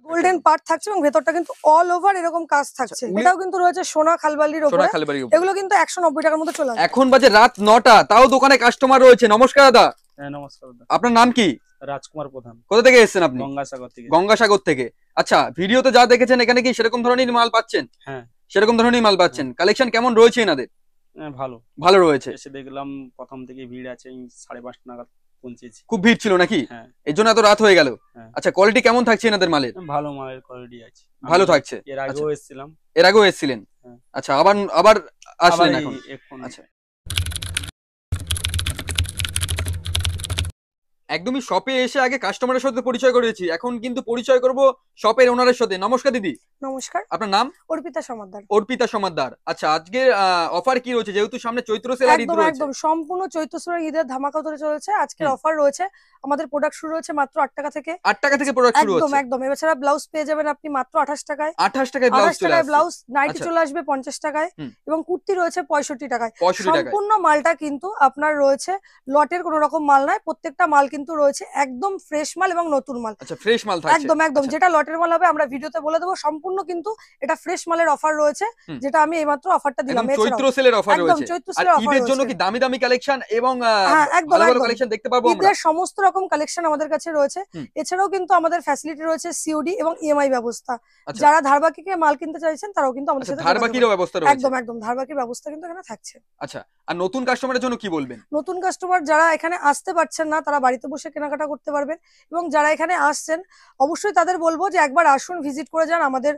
Golden part থাকছে এবং ভেতরটা কিন্তু অল ওভার এরকম কাজ থাকছে। এটাও কিন্তু রয়েছে সোনা খালবালির উপরে। এগুলো কিন্তু 190 টাকার মধ্যে চলে আসবে। এখন বাজে রাত 9টা, তাও দোকানে কাস্টমার রয়েছে। নমস্কার দাদা। হ্যাঁ নমস্কার দাদা। আপনার নাম কি? রাজকুমার প্রধান। কোথা থেকে এসেছেন আপনি? গঙ্গাসাগর থেকে। গঙ্গাসাগর থেকে। আচ্ছা, ভিডিওতে যা দেখেছেন এখানে কি সেরকম ধরনের মাল পাচ্ছেন? হ্যাঁ সেরকম ধরনের মাল পাচ্ছেন। কালেকশন কেমন রয়েছে এনাদের? ভালো ভালো রয়েছে। এসে দেখলাম প্রথম থেকে ভিড় আছে, 5:30 নাগাদ পৌঁছেছি। খুব ভিড় ছিল নাকি? হ্যাঁ এর জন্য এত রাত হয়ে গেল। আচ্ছা, কোয়ালিটি কেমন থাকছে এনাদের মালের? ভালো মালের কোয়ালিটি আছে, ভালো থাকছে। এর আগেও এসেছিলাম। এর আগেও এসেছিলেন? আচ্ছা, আবার আসলেন এখন? আচ্ছা, একদমই শপে এসে আগে কাস্টমারের সাথে পরিচয় করেছি, এখন কিন্তু পরিচয় করব শপের ওনারের সাথে। নমস্কার দিদি। নমস্কার। আপনার নাম? অর্পিতা সমাদ্দার। অর্পিতা সমাদ্দার। আচ্ছা, আজকে অফার কি রয়েছে, যেহেতু সামনে চৈত্র সেল আর ঈদ রয়েছে? একদম সম্পূর্ণ চৈত্র সেল ঈদের ধামাকা ধরে চলেছে। আজকের অফার রয়েছে। আমাদের প্রোডাক্ট শুরু হচ্ছে মাত্র 8 টাকা থেকে। 8 টাকা থেকে প্রোডাক্ট শুরু হচ্ছে? একদম। এছাড়া ব্লাউজ পেয়ে যাবেন আপনি মাত্র 28 টাকায়। 28 টাকায় ব্লাউজ চলে আসবে। ব্লাউজ নাইটি চলে আসবে 50 টাকায় এবং কুর্তি রয়েছে 65 টাকায়। সম্পূর্ণ মালটা কিন্তু আপনার রয়েছে লটের কোনো রকম মাল নয়, প্রত্যেকটা মাল কিন্তু রয়েছে একদম ফ্রেশ মাল এবং নতুন মাল। আচ্ছা, ফ্রেশ মাল থাকছে। একদম যেটা লটের মাল হবে আমরা ভিডিওতে বলে দেবো। সম্পূর্ণ কিন্তু এটা ফ্রেশ মালের অফার রয়েছে, যেটা আমি এইমাত্র অফারটা দিলাম। চৈত্র সেলের অফার রয়েছে। আর ঈদের জন্য কি দামি দামি কালেকশন এবং ভালো ভালো কালেকশন দেখতে পারবো আমরা? ঈদের সমস্ত রকম কালেকশন আমাদের কাছে রয়েছে। এছাড়াও কিন্তু আমাদের ফ্যাসিলিটি রয়েছে সিওডি এবং ইএমআই ব্যবস্থা। যারা ধারবাকিকে মাল কিনতে চাইছেন তারাও কিন্তু আমাদের সাথে ধারবাকিরও ব্যবস্থা রয়েছে। একদম ধারবাকির ব্যবস্থা কিন্তু এখানে থাকছে। আচ্ছা, আর নতুন কাস্টমারের জন্য কি বলবেন? নতুন কাস্টমার যারা এখানে আসতে পারছেন না তারা বাড়িতে বসে কেনাকাটা করতে পারবেন, এবং যারা এখানে আসছেন অবশ্যই তাদের বলবো যে একবার আসুন, ভিজিট করে যান আমাদের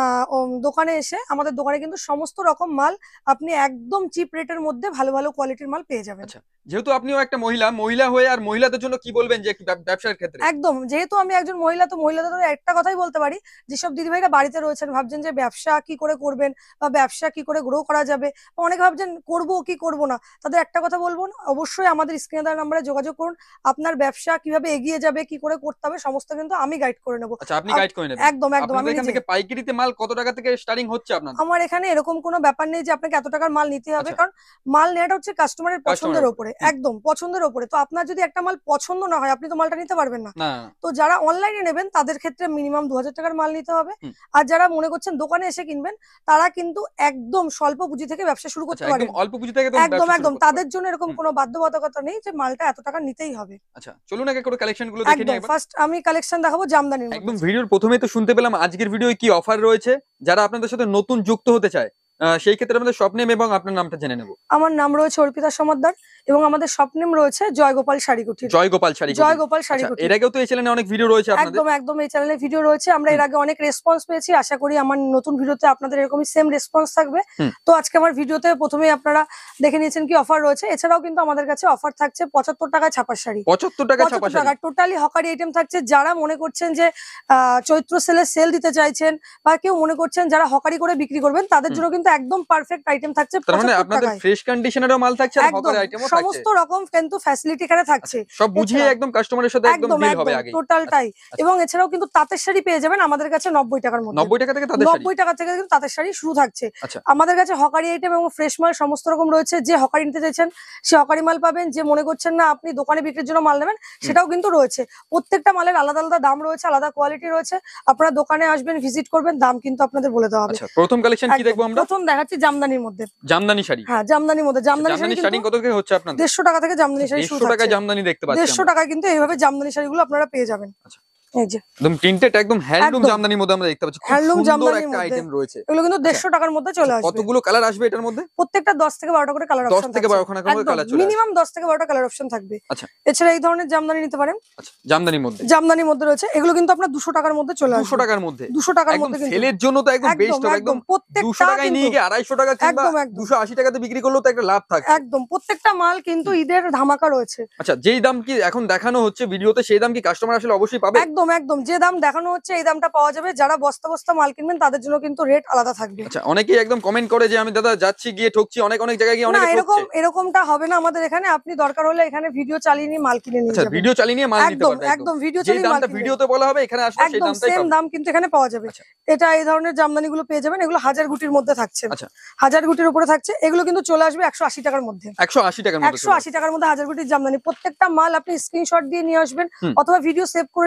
দোকানে এসে। আমাদের দোকানে কিন্তু সমস্ত রকম মাল আপনি একদম চিপ রেটের মধ্যে ভালো ভালো কোয়ালিটির মাল পেয়ে যাবেন। আচ্ছা, যেহেতু আপনিও একটা মহিলা হয়ে আর মহিলাদের জন্য কি বলবেন যে ব্যবসার ক্ষেত্রে? একদম, যেহেতু আমি একজন মহিলা, তো মহিলাদের একটা কথাই বলতে পারি, যেসব দিদিভাইরা বাড়িতে রয়েছেন ভাবছেন যে ব্যবসা কি করে করবেন বা ব্যবসা কি করে গ্রো করা যাবে, অনেকে ভাবছেন করবো কি করবো না, তাদের একটা কথা বলবো, অবশ্যই আমাদের স্ক্রিনে দেওয়া নম্বরে যোগাযোগ করুন। আপনার ব্যবসা কিভাবে এগিয়ে যাবে, কি করে করতে হবে, সমস্ত কিন্তু আমি গাইড করে নেবো। আচ্ছা, আপনি গাইড করে নেবেন? একদম। আমি এখান থেকে পাইকারিতে মাল কত টাকা থেকে স্টার্টিং হচ্ছে আপনাদের? আমার এখানে এরকম কোনো ব্যাপার নেই যে আপনাকে এত টাকার মাল নিতে হবে, কারণ মাল নেওয়াটা হচ্ছে কাস্টমারের পছন্দের উপরে। একদম পছন্দের উপরে। তো আপনার যদি একটা মাল পছন্দ না হয় আপনি তো মালটা নিতে পারবেন না। তো যারা অনলাইনে নেবেন তাদের ক্ষেত্রে মিনিমাম 2000 টাকার মাল নিতে হবে। আর যারা মনে করছেন দোকানে এসে কিনবেন তারা কিন্তু একদম স্বল্প পুঁজি থেকে ব্যবসা শুরু করতে পারবেন। অল্প পুঁজি থেকে একদম তাদের জন্য এরকম কোনো বাধ্যবাধকতা নেই যে মালটা এত টাকা নিতেই হবে। আচ্ছা, চলুন আগে করে কালেকশন গুলো দেখে নিই। ফার্স্ট আমি কালেকশন দেখাবো জামদানির মধ্যে। একদম ভিডিওর প্রথমেই তো শুনতে পেলাম আজকের ভিডিওয় কি অফার রয়েছে। যারা আপনাদের সাথে নতুন যুক্ত হতে চায় সেই ক্ষেত্রে আমাদের শপ নেম এবং আপনার নামটা জেনে নেব। আমার নাম রয়েছে অর্পিতা সমাদ্দার এবং আমাদের শপ নেম রয়েছে জয়গোপাল শাড়িকুটি। জয়গোপাল শাড়িকুটি। এর আগেও তো এই চ্যানেলে অনেক ভিডিও রয়েছে আপনাদের? একদম এই চ্যানেলে ভিডিও রয়েছে। আমরা এর আগে অনেক রেসপন্স পেয়েছি, আশা করি আমার নতুন ভিডিওতে আপনাদের এরকমই সেম রেসপন্স থাকবে। তো আজকে আমার ভিডিওতে প্রথমেই আপনারা দেখে নিয়েছেন কি অফার রয়েছে। এছাড়াও কিন্তু আমাদের কাছে অফার থাকছে 75 টাকায় ছাপা শাড়ি। 75 টাকা ছাপা শাড়ি টোটালি হকারি আইটেম থাকছে। যারা মনে করছেন যে চৈত্র সেলে সেল দিতে চাইছেন বা কেউ মনে করছেন যারা হকারি করে বিক্রি করবেন তাদের জন্য কিন্তু একদম পারফেক্ট আইটেম থাকছে। মানে আপনাদের ফ্রেশ কন্ডিশনেরও মাল থাকছে আর হকারি আইটেমও থাকছে, সমস্ত রকম কিন্তু ফ্যাসিলিটি এখানে থাকছে। সব বুঝিয়ে একদম কাস্টমারের সাথে একদম ডিল হবে আগে টোটালটাই। এবং এছাড়াও কিন্তু তাঁতের শাড়ি পেয়ে যাবেন আমাদের কাছে 90 টাকার মধ্যে। 90 টাকা থেকে তাঁতের শাড়ি? 90 টাকা থেকে কিন্তু তাঁতের শাড়ি শুরু থাকছে। আমাদের কাছে হকারি আইটেম এবং ফ্রেশ মাল সমস্ত রকম রয়েছে। যে হকারি নিতে চাইছেন সে হকারি মাল পাবেন, যে মনে করছেন না আপনি দোকানে বিক্রির জন্য মাল নেবেন সেটাও কিন্তু রয়েছে। প্রত্যেকটা মালের আলাদা আলাদা দাম রয়েছে, আলাদা কোয়ালিটি রয়েছে। আপনারা দোকানে আসবেন, ভিজিট করবেন, দাম কিন্তু আপনাদের বলে দেওয়া হবে। প্রথম কালেকশন কি দেখবো আমরা? প্রথম দেখাচ্ছি জামদানির মধ্যে। জামদানি শাড়ি? হ্যাঁ, জামদানির মধ্যে। জামদানি শাড়ি কত থেকে হচ্ছে আপনাদের? 150 টাকা থেকে জামদানি শাড়ি শুরু। 150 টাকায় জামদানি দেখতে পাচ্ছেন। 150 টাকায় কিন্তু এইভাবে জামদানি শাড়িগুলো আপনারা পেয়ে যাবেন। এই যে একদম প্রিন্টেড, একদম হ্যান্ডলুম জামদানির মধ্যে আমরা দেখতে পাচ্ছি। হ্যান্ডলুম জামদানির একটা আইটেম রয়েছে। এগুলো কিন্তু 150 টাকার মধ্যে চলে আসবে। কতগুলো কালার আসবে এটার মধ্যে? প্রত্যেকটা 10 থেকে 12টা করে কালার অপশন 10 থেকে 12খানা করে কালার চলে মিনিমাম 10 থেকে 12টা কালার অপশন থাকবে। আচ্ছা, এছাড়া এই ধরনের জামদানি নিতে পারেন। আচ্ছা, জামদানির মধ্যে রয়েছে। এগুলো কিন্তু আপনার 200 টাকার মধ্যে চলে আসবে। 200 টাকার মধ্যে? 200 টাকার মধ্যে কিন্তু সেলের জন্য তো একদম বেস্ট হবে। একদম 200 টাকায় নিয়ে গিয়ে 250 টাকা কিংবা 280 টাকাতে বিক্রি করলেও তো একটা লাভ থাকে। একদম প্রত্যেকটা মাল কিন্তু ঈদের ধামাকা রয়েছে। আচ্ছা, যেই দাম কি এখন দেখানো হচ্ছে ভিডিওতে সেই দাম কি কাস্টমার আসলে অবশ্যই পাবে? একদম যে দাম দেখানো হচ্ছে এই দামটা পাওয়া যাবে। যারা বস্তা বস্তা মাল কিনবেন তাদের জন্য কিন্তু রেট আলাদা থাকবে। আচ্ছা, অনেকেই একদম কমেন্ট করে যে আমি দাদা যাচ্ছি গিয়ে ঠকছি, অনেক জায়গায় গিয়ে অনেকে ঠকছে। এরকমটা হবে না আমাদের এখানে। আপনি দরকার হলে এখানে ভিডিও চালিয়ে নিয়ে মাল কিনে নিয়ে যাবেন। আচ্ছা, ভিডিও চালিয়ে নিয়ে মাল নিতে পারবেন। একদম ভিডিও চালিয়ে মাল কিনতে ভিডিওতে বলা হবে এখানে আসলে সেই দামটাই সেম দাম কিন্তু এখানে পাওয়া যাবে। এটা এই ধরনের জামদানিগুলো পেয়ে যাবেন। এগুলো 1000 গুটির মধ্যে থাকছে। আচ্ছা, 1000 গুটির উপরে থাকছে। এগুলো কিন্তু চলে আসবে 180 টাকার মধ্যে। 180 টাকার মধ্যে 180 টাকার মধ্যে 1000 গুটির জামদানি। প্রত্যেকটা মাল আপনি স্ক্রিনশট দিয়ে নিয়ে আসবেন অথবা ভিডিও সেভ করে নিয়ে আসবেন।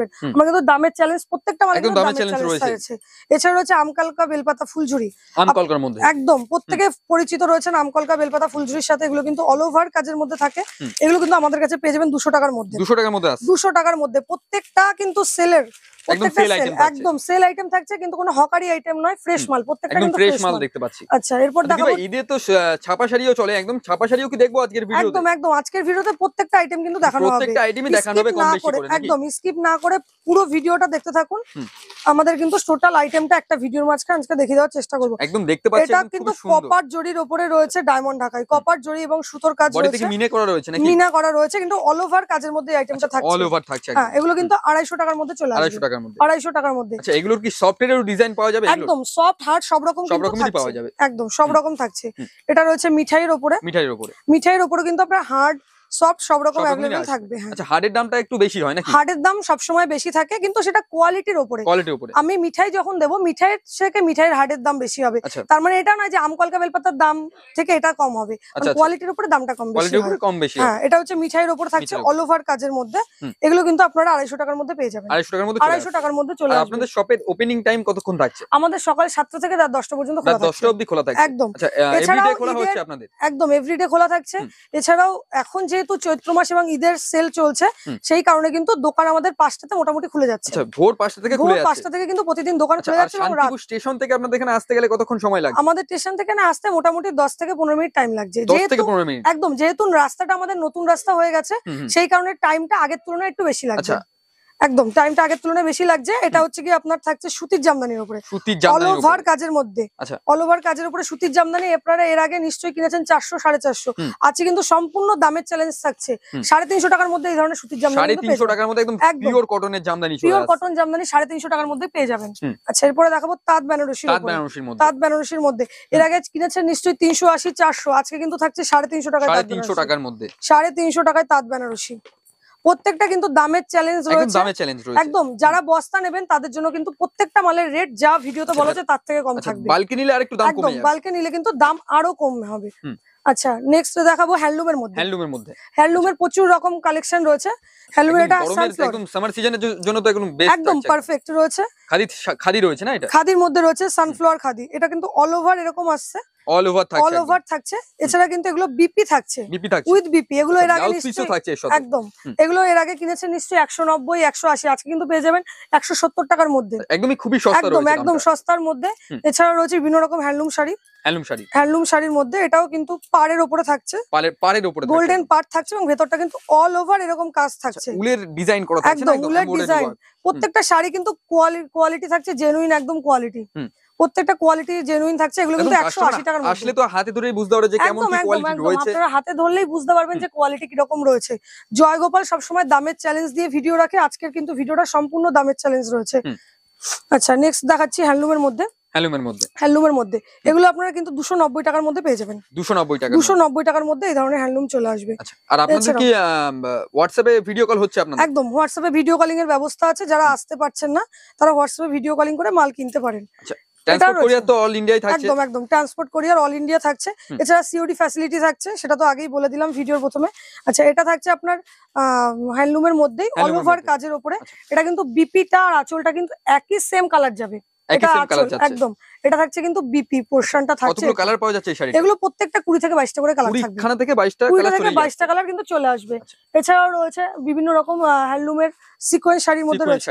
পারবেন। আমরা কিন্তু দামের চ্যালেঞ্জ, প্রত্যেকটা মালে একদম কিন্তু দামের দামের চ্যালেঞ্জ চ্যালেঞ্জ রয়েছে। রয়েছে। এছাড়া রয়েছে আমকালকা বেলপাতা ফুলঝুরি, আমকলকার মধ্যে একদম প্রত্যেকে পরিচিত রয়েছেন আমকলকা বেলপাতা ফুলঝুরির সাথে। এগুলো কিন্তু অল ওভার কাজের মধ্যে থাকে। এগুলো কিন্তু আমাদের কাছে পেয়ে যাবেন 200 টাকার মধ্যে। 200 টাকার মধ্যে আছে, 200 টাকার মধ্যে প্রত্যেকটা কিন্তু সেলের, একদম প্রত্যেকটা সেল সেল, আইটেম থাকছে, একদম সেল আইটেম থাকছে, কিন্তু কোনো হকারি আইটেম নয়, ফ্রেশ মাল, প্রত্যেকটা একদম কিন্তু ফ্রেশ ফ্রেশ মাল মাল দেখতে পাচ্ছি। আচ্ছা, এরপর দিদি দেখাবো ভাই ঈদে তো ছাপা শাড়িও চলে, একদম ছাপা শাড়িও কি দেখবো আজকের ভিডিওতে? একদম একদম আজকের ভিডিওতে প্রত্যেকটা আইটেম কিন্তু দেখানো হবে, প্রত্যেকটা আইটেমই দেখানো হবে Skip কম না বেশি করে, করে নাকি? একদম স্কিপ না করে পুরো ভিডিওটা দেখতে থাকুন। আমাদের কিন্তু টোটাল আইটেমটা একটা ভিডিওর মাঝখানে আজকে দেখিয়ে দেওয়ার চেষ্টা করব। একদম দেখতে পাচ্ছি, এটা একদম কিন্তু খুব সুন্দর। কপার জরির উপরে রয়েছে ডায়মন্ড ঢাকাই, কপার জরি এবং সুতোর কাজ বডি রয়েছে, থেকে মিনে করা রয়েছে নাকি? মিনা করা রয়েছে, কিন্তু অল ওভার কাজের মধ্যে এই আইটেমটা থাকছে। অল ওভার থাকছে হ্যাঁ, একদম। এগুলো কিন্তু 250 টাকার মধ্যে চলে আসবে। 250 টাকার মধ্যে। 250 টাকার মধ্যে। আচ্ছা, এগুলোর কি সফটওয়্যারের ডিজাইন পাওয়া যাবে? এগুলো একদম সফট হার্ড সব রকম সব কিন্তু রকমই পাওয়া থাকছে, যাবে। একদম সব রকম থাকছে। এটা রয়েছে মিঠাইয়ের উপরে, মিঠাইয়ের উপরে। মিঠাইয়ের উপরে কিন্তু আপনার হার্ড সফট সব রকম সব রকমই অ্যাভেলেবল আছে। থাকবে। হ্যাঁ, আচ্ছা, হার্ডের দামটা একটু বেশি হয় নাকি? হার্ডের দাম সবসময় বেশি থাকে, কিন্তু সেটা কোয়ালিটির উপরে। কোয়ালিটির উপরে। আমি মিঠাই যখন দেবো, মিঠাইয়ের থেকে মিঠাইয়ের হার্ডের দাম বেশি হবে। আচ্ছা, তার মানে এটা নয় যে আমকলকা বেলপাতার দাম থেকে এটা কম হবে, আচ্ছা, কোয়ালিটির উপরে দামটা কম বেশি কোয়ালিটির উপরে হয়। কম বেশি হ্যাঁ, হবে। এটা হচ্ছে মিঠাইয়ের উপর থাকছে মিঠাইয়ের অল ওভার কাজের মধ্যে। হুম। এগুলো কিন্তু আপনারা 250 টাকার মধ্যে পেয়ে যাবেন। 250 টাকার মধ্যে চলে 250 আসবে। টাকার মধ্যে চলে আর আসবে। আপনাদের শপের ওপেনিং টাইম কতক্ষণ থাকছে? আমাদের সকাল 7টা থেকে রাত 10টা পর্যন্ত খোলা রাত থাকছে। 10টা অবধি খোলা থাকছে। একদম। আচ্ছা, এছাড়াও এভরিডে খোলা ঈদের- হচ্ছে আপনাদের? একদম এভরিডে খোলা থাকছে। এছাড়াও এখন যেহেতু চৈত্র মাস এবং ঈদের সেল চলছে, সেই কারণে কিন্তু দোকান আমাদের 5টাতে মোটামুটি খুলে যাচ্ছে। আচ্ছা, ভোর 5টা থেকে ভোর খুলে যাচ্ছে। 5টা থেকে কিন্তু প্রতিদিন দোকান আচ্ছা, খুলে আর যাচ্ছে এবং রাত, শান্তিপুর স্টেশন থেকে আপনাদের এখানে আসতে গেলে কতক্ষণ সময় লাগে? আমাদের স্টেশন থেকে না আসতে মোটামুটি 10 থেকে 15 মিনিট টাইম লাগছে। 10 থেকে যেহেতু 15 মিনিট। একদম যেহেতু রাস্তাটা আমাদের নতুন রাস্তা হয়ে গেছে, সেই কারণে টাইমটা আগের তুলনায় একটু বেশি লাগছে। আচ্ছা, একদম টাইমটা আগের তুলনায় বেশি লাগছে। এটা হচ্ছে কি আপনার থাকছে সুতির জামদানির উপরে, সুতির অল জামদানির ওভার উপরে। কাজের মধ্যে। আচ্ছা, অল ওভার কাজের উপরে সুতির জামদানি আপনারা এর আগে নিশ্চয়ই কিনেছেন 400 450। আজকে কিন্তু সম্পূর্ণ দামের চ্যালেঞ্জ থাকছে। 350 টাকার মধ্যে এই ধরনের সুতির জামদানি 350 টাকার মধ্যে একদম একদম। পিওর কটনের জামদানি চলে পিওর আসছে। কটন জামদানি 350 টাকার মধ্যে পেয়ে যাবেন। আচ্ছা, এরপরে দেখাবো তাঁত বেনারসির তাঁত উপরে। বেনারসির মধ্যে। তাঁত বেনারসির মধ্যে এর আগে কিনেছেন নিশ্চয়ই 380 400, আজকে কিন্তু থাকছে 350 টাকায়। 350 টাকার মধ্যে। 350 টাকায় তাঁত বেনারসি। প্রত্যেকটা কিন্তু দামের চ্যালেঞ্জ একদম রয়েছে। দামে চ্যালেঞ্জ রয়েছে। একদম যারা বস্তা নেবেন তাদের জন্য কিন্তু প্রত্যেকটা মালের রেট যা ভিডিওতে বলা হচ্ছে তার থেকে কম আচ্ছা, থাকবে। বাল্কি নিলে আরেকটু দাম একদম কমে যাবে। বাল্কে নিলে কিন্তু দাম আরো কম হবে। আচ্ছা, নেক্সট দেখাবো হ্যান্ডলুমের মধ্যে। হ্যান্ডলুমের মধ্যে। হ্যান্ডলুমের প্রচুর রকম কালেকশন রয়েছে। হ্যান্ডলুমের এটা গরমের সানফ্লাওয়ার, একদম সামার সিজনের জন্য তো একদম বেস্ট। একদম পারফেক্ট রয়েছে। খাদি রয়েছে না এটা? খাদির মধ্যে রয়েছে সানফ্লাওয়ার খাদি। এটা কিন্তু অল ওভার এরকম আসছে, অল ওভার থাকছে। অল ওভার থাকছে। এছাড়া কিন্তু এগুলো বিপি থাকছে, বিপি থাকছে। With BP. এগুলো এর আগে ব্লাউজ পিসও নিশ্চয়ই থাকছে এর সাথে। একদম এগুলো এর আগে কিনেছেন নিশ্চয়ই 190 180, আজকে কিন্তু পেয়ে যাবেন 170 টাকার মধ্যে। একদমই খুবই সস্তা একদম রয়েছে একদম দামটা। সস্তার মধ্যে। এছাড়া রয়েছে বিভিন্ন রকম handloom sari, handloom sari. Handloom শাড়ির মধ্যে এটাও কিন্তু পাড়ের উপরে থাকছে, পাড়ের উপরে থাকছে। গোল্ডেন পাড় থাকছে এবং ভেতরটা কিন্তু অল ওভার এরকম কাজ থাকছে। উলের ডিজাইন করা থাকছে না? একদম উলের ডিজাইন। প্রত্যেকটা শাড়ি কিন্তু কোয়ালিটি থাকছে জেনুইন, একদম কোয়ালিটি। প্রত্যেকটা কোয়ালিটি জেনুইন থাকছে। এগুলো কিন্তু 180 টাকার মধ্যে। আসলে তো হাতে ধরেই বুঝতে পারবে যে কেমন একদম কি একদম কোয়ালিটি একদম রয়েছে। আপনারা হাতে ধরলেই বুঝতে পারবেন যে কোয়ালিটি কিরকম রয়েছে। জয়গোপাল সবসময় দামের চ্যালেঞ্জ দিয়ে ভিডিও রাখে, আজকের কিন্তু ভিডিওটা সম্পূর্ণ দামের চ্যালেঞ্জ রয়েছে। আচ্ছা, নেক্সট দেখাচ্ছি হ্যান্ডলুমের মধ্যে। হ্যান্ডলুমের মধ্যে। হ্যান্ডলুমের মধ্যে এগুলো আপনারা কিন্তু 290 টাকার মধ্যে পেয়ে যাবেন। 290 টাকা। 290 টাকার মধ্যে এই ধরনের হ্যান্ডলুম চলে আসবে। আচ্ছা, আর আপনাদের কি হোয়াটসঅ্যাপে ভিডিও কল হচ্ছে আপনাদের? একদম হোয়াটসঅ্যাপে ভিডিও কলিং এর ব্যবস্থা আছে। যারা আসতে পারছেন না তারা হোয়াটসঅ্যাপে ভিডিও কলিং করে মাল কিনতে পারেন। আচ্ছা, ট্রান্সপোর্ট কুরিয়ার তো অল ইন্ডিয়ায় থাকছে? একদম একদম ট্রান্সপোর্ট কুরিয়ার অল ইন্ডিয়া থাকছে। এছাড়া সিওডি ফ্যাসিলিটি থাকছে, সেটা তো আগেই বলে দিলাম ভিডিওর প্রথমে। আচ্ছা, এটা থাকছে আপনার হ্যান্ডলুমের মধ্যেই অল ওভার কাজের উপরে। এটা কিন্তু বিপিটা আর আঁচলটা কিন্তু একই সেম কালার যাবে। এটা আঁচল একদম, এটা থাকছে কিন্তু বিপি পোরশনটা থাকছে। কতগুলো কালার পাওয়া যাচ্ছে এই শাড়িতে? এগুলো প্রত্যেকটা 20 থেকে 22টা করে কালার থাকবে। 20 খানা থেকে 22টা 20 কালার থেকে চলে 22টা কালার কিন্তু চলে আসবে। এছাড়াও রয়েছে বিভিন্ন রকম হ্যান্ডলুমের সিকোয়েন্স শাড়ির মধ্যে রয়েছে,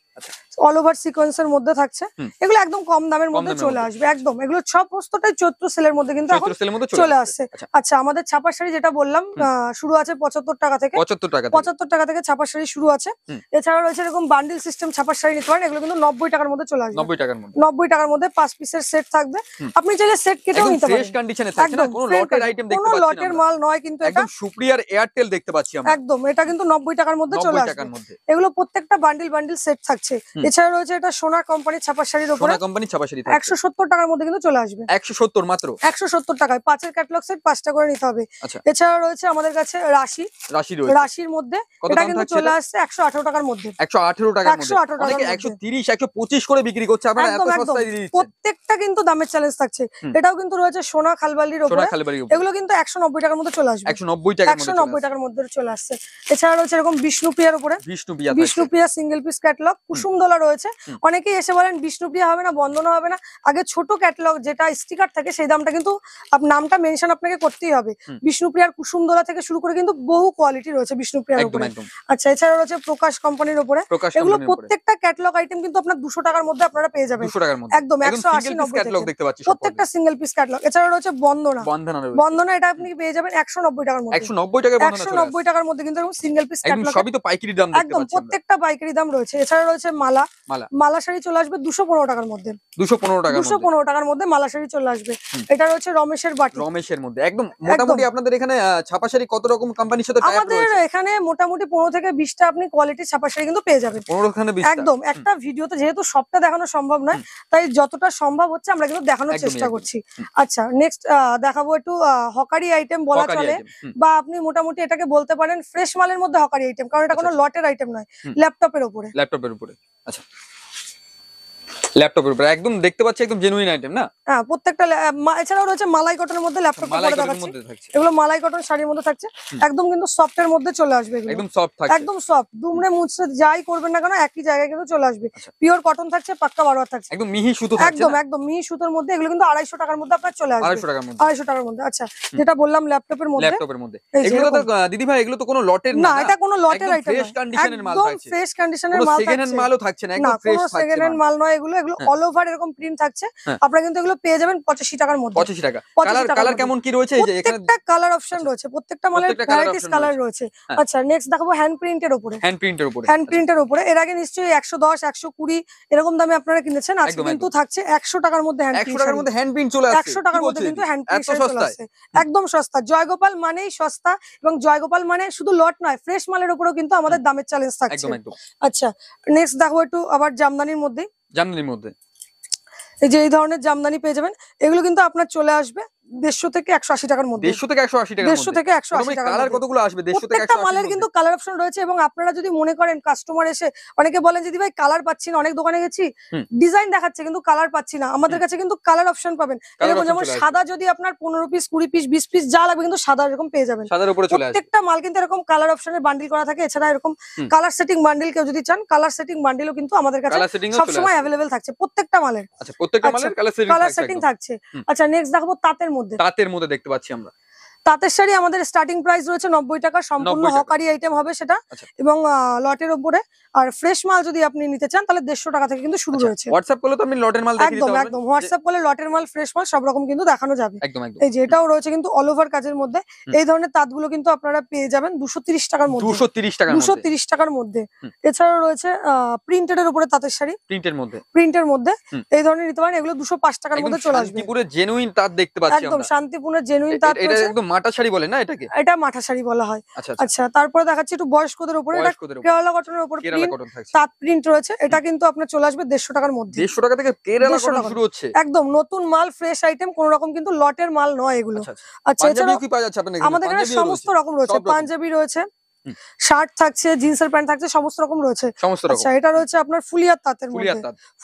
অল ওভার সিকোয়েন্সের মধ্যে থাকছে। এগুলো একদম কম দামের মধ্যে চলে আসবে। একদম এগুলো সমস্তটাই চৈত্র সেলের মধ্যে কিন্তু এখন চলে আসছে। আচ্ছা, আমাদের ছাপা শাড়ি যেটা বললাম শুরু আছে 75 টাকা থেকে। 75 টাকা থেকে ছাপা শাড়ি শুরু আছে। এছাড়া রয়েছে এরকম বান্ডিল সিস্টেম ছাপা শাড়ি নিতে পারেন। এগুলো কিন্তু 90 টাকার মধ্যে চলে আসবে। 90 টাকার মধ্যে। 90 টাকার মধ্যে 5 পিসের সেট থাকবে। আপনি চাইলে সেট কেটেও নিতে পারেন। ফ্রেশ কন্ডিশনে থাকছে না, কোনো লটের আইটেম দেখতে পাচ্ছি না। কোনো লটের মাল নয় কিন্তু এটা। একদম সুপ্রিয়ার এয়ারটেল দেখতে পাচ্ছি আমরা। একদম এটা কিন্তু 90 টাকার মধ্যে চলে আসবে। এগুলো প্রত্যেকটা বান্ডিল সেট থাকছে। এছাড়া রয়েছে এটা সোনা কোম্পানির ছাপা শাড়ির উপরে। সোনা কোম্পানির ছাপা শাড়ি থাকছে 170 টাকার মধ্যে কিন্তু চলে আসবে। 170 মাত্র। 170 টাকায় 5 এর ক্যাটালগ সেট 5টা করে নিতে হবে। এছাড়া রয়েছে আমাদের কাছে রাশি রয়েছে। রাশির মধ্যে এটা কিন্তু চলে আসছে 118 টাকার মধ্যে। 118 টাকার মধ্যে। অনেকে 130 125 করে বিক্রি করছে, আপনারা এত সস্তায় দিয়ে দিচ্ছেন। প্রত্যেকটা কিন্তু দামের চ্যালেঞ্জ থাকছে। এটাও কিন্তু রয়েছে সোনা খালবালির উপরে। এগুলো কিন্তু 190 টাকার মধ্যে চলে আসবে। 190 টাকার মধ্যে 190 টাকার মধ্যে চলে আসছে। এছাড়া রয়েছে এরকম বিষ্ণুপ্রিয়ার উপরে। Bishnupriya single piece catalogue, Kusumdola রয়েছে। অনেকেই এসে বলেন বিষ্ণুপ্রিয়া হবে না, বন্দনা হবে না। আগে ছোট ক্যাটালগ যেটা স্টিকার থাকে সেই দামটা কিন্তু নামটা মেনশন আপনাকে করতেই হবে। বিষ্ণুপ্রিয়ার কুসুমদোলা থেকে শুরু করে কিন্তু বহু কোয়ালিটি রয়েছে বিষ্ণুপ্রিয়ার উপরে। আচ্ছা, এছাড়া রয়েছে প্রকাশ কোম্পানির উপরে। এগুলো প্রত্যেকটা ক্যাটালগ আইটেম কিন্তু আপনার 200 টাকার মধ্যে আপনারা পেয়ে যাবেন। 200 টাকার মধ্যে একদম 180-90 দেখতে পাচ্ছি প্রত্যেকটা সিঙ্গেল পিস ক্যাটালগ। এছাড়া রয়েছে বন্দনা। বন্দনা এটা আপনি পেয়ে যাবেন 190 টাকার মধ্যে। 190 টাকার মধ্যে কিন্তু সিঙ্গেল পিস ক্যাটালগ। সবই তো পাইকারি দাম দেখতে একদম পাচ্ছি। প্রত্যেকটা পাইকারি দাম রয়েছে। এছাড়া রয়েছে মালা শাড়ি চলে আসবে 215 টাকার মধ্যে। 215 টাকার মধ্যে মালা শাড়ি চলে আসবে। এটা রয়েছে রমেশের বাটি। রমেশের মধ্যে একদম মোটামুটি আপনাদের এখানে ছাপা শাড়ি কত রকম কোম্পানির সাথে টাই আপ রয়েছে? আমাদের এখানে মোটামুটি 15 থেকে 20টা আপনি কোয়ালিটির ছাপা শাড়ি কিন্তু পেয়ে যাবেন। 15 থেকে 20টা একদম। একটা ভিডিওতে যেহেতু সবটা দেখানো সম্ভব নয়, তাই যতটা সম্ভব হচ্ছে আমরা কিন্তু দেখানোর চেষ্টা করছি। আচ্ছা, নেক্সট দেখাবো একটু হকারি আইটেম বলা চলে, বা আপনি মোটামুটি এটাকে বলতে পারেন ফ্রেশ মালের মধ্যে হকারি আইটেম, কারণ এটা কোনো লটের আইটেম নয়। ল্যাপটপের উপরে। আচ্ছা, ল্যাপটপের উপরে একদম দেখতে পাচ্ছি একদম জেনুইন আইটেম না? হ্যাঁ, প্রত্যেকটা। এছাড়াও রয়েছে মালাই কটনের মধ্যে ল্যাপটপ দেখাচ্ছি। এগুলো মালাই কটন শাড়ির মধ্যে থাকছে, একদম কিন্তু সফট এর মধ্যে চলে আসবে। একদম সফট থাকছে, একদম সফট। দুমড়ে মুচড়ে যাই করবেন না কেন একই জায়গায় কিন্তু চলে আসবে। পিওর কটন থাকছে, পাক্কা বারোয়ার থাকছে, একদম মিহি সুতো থাকছে। একদম মিহি সুতোর মধ্যে। এগুলো কিন্তু 250 টাকার মধ্যে আপনার চলে আসবে। 250 টাকার মধ্যে। আচ্ছা, যেটা বললাম ল্যাপটপের মধ্যে। এগুলো তো দিদি ভাই এগুলো তো কোনো লটের না, এটা কোনো লটের আইটেম না। ফ্রেশ কন্ডিশনের মাল থাকছে, একদম ফ্রেশ কন্ডিশনের মাল থাকছে। সেকেন্ড হ্যান্ড মালও থাকছে না, একদম ফ্রেশ থাকছে। সেকেন্ড হ্যান্ড মাল নয় এগুলো। এগুলো অল ওভার এরকম প্রিন্ট থাকছে। আপনারা কিন্তু এগুলো পেয়ে যাবেন 85 টাকার মধ্যে। 85 টাকা। কালার কেমন কি রয়েছে? এই যে এখানে প্রত্যেকটা কালার অপশন রয়েছে, প্রত্যেকটা মালের ভ্যারাইটিস কালার রয়েছে। আচ্ছা, নেক্সট দেখাবো হ্যান্ড প্রিন্টের উপরে। হ্যান্ড প্রিন্টের উপরে এর আগে নিশ্চয়ই 110, 120 এরকম দামে আপনারা কিনেছেন। আজকে কিন্তু থাকছে 100 টাকার মধ্যে হ্যান্ড প্রিন্ট। 100 টাকার মধ্যে হ্যান্ড প্রিন্ট চলে আসছে। 100 টাকার মধ্যে কিন্তু হ্যান্ড প্রিন্ট চলে আসছে। একদম সস্তা। জয়গোপাল মানেই সস্তা, এবং জয়গোপাল মানে শুধু লট নয়, ফ্রেশ মালের উপরেও কিন্তু আমাদের দামের চ্যালেঞ্জ থাকছে। আচ্ছা, নেক্সট দেখাবো একটু আবার জামদানির মধ্যে। এই যে এই ধরনের জামদানি পেয়ে যাবেন। এগুলো কিন্তু আপনার চলে আসবে 150 থেকে 180 টাকার মধ্যে। 150 থেকে 180 টাকার মধ্যে। 150 থেকে 180 টাকা। কালার কতগুলো আসবে? 150 থেকে 180 প্রত্যেকটা মালের কিন্তু কালার অপশন রয়েছে। এবং আপনারা যদি মনে করেন কাস্টমার এসে অনেকে বলেন যে ভাই কালার পাচ্ছি না, অনেক দোকানে গেছি ডিজাইন দেখাচ্ছে কিন্তু কালার পাচ্ছি না, আমাদের কাছে কিন্তু কালার অপশন পাবেন। এরকম যেমন সাদা যদি আপনার 15 পিস 20 পিস 20 পিস যা লাগবে কিন্তু সাদা এরকম পেয়ে যাবেন। সাদার উপরে চলে আসবে। প্রত্যেকটা মাল কিন্তু এরকম কালার অপশনের বান্ডিল করা থাকে। এছাড়া এরকম কালার সেটিং বান্ডিল কেউ যদি চান, কালার সেটিং বান্ডিলও কিন্তু আমাদের কাছে সব সময় अवेलेबल থাকছে প্রত্যেকটা মালের। আচ্ছা, প্রত্যেকটা মালের কালার সেটিং থাকছে। আচ্ছা, নেক্সট দেখাবো তাঁতের মধ্যে। দেখতে পাচ্ছি আমরা তাঁতের শাড়ি আমাদের স্টার্টিং প্রাইস রয়েছে 90 টাকা। সম্পূর্ণ হকারি আইটেম হবে সেটা, এবং লটের উপরে। আর ফ্রেশ মাল যদি আপনি নিতে চান তাহলে 150 টাকা থেকে কিন্তু শুরু রয়েছে। হোয়াটসঅ্যাপ করলে তো আপনি লটের মাল দেখিয়ে দিতে পারবেন। একদম হোয়াটসঅ্যাপ করলে লটের মাল, ফ্রেশ মাল সব রকম কিন্তু দেখানো যাবে। এই যে এটাও রয়েছে কিন্তু অল ওভার কাজের মধ্যে। এই ধরনের তাঁতগুলো কিন্তু আপনারা পেয়ে যাবেন 230 টাকার মধ্যে। 230 টাকার মধ্যে। এছাড়াও রয়েছে প্রিন্টেড এর উপরে তাঁতের শাড়ি, প্রিন্টের মধ্যে এই ধরনের নিতে পারেন। এগুলো 205 টাকার মধ্যে চলে আসবে। শান্তিপুরের জেনুইন তাঁত দেখতে পাচ্ছি আমরা। একদম শান্তিপুরের জেনুইন তাঁত। এটা একদম মাটা শাড়ি বলে না এটাকে? এটা মাঠা শাড়ি বলা হয়। আচ্ছা, তারপরে দেখাচ্ছি একটু বয়স্কদের উপরে। এটা কেরালা কটনের উপর তাঁত প্রিন্ট রয়েছে। এটা কিন্তু আপনার চলে আসবে 150 টাকার মধ্যে। 150 টাকা থেকে কেরালা কটন শুরু হচ্ছে। একদম নতুন মাল, ফ্রেশ আইটেম, কোন রকম কিন্তু লটের মাল নয় এগুলো। আচ্ছা, পাঞ্জাবি কি পাওয়া যাচ্ছে আপনাদের এখানে? আমাদের এখানে সমস্ত রকম রয়েছে। পাঞ্জাবি রয়েছে, শার্ট থাকছে, জিন্সের প্যান্ট থাকছে, সমস্ত রকম রয়েছে। আচ্ছা, এটা রয়েছে আপনার ফুলিয়ার তাঁতের মধ্যে।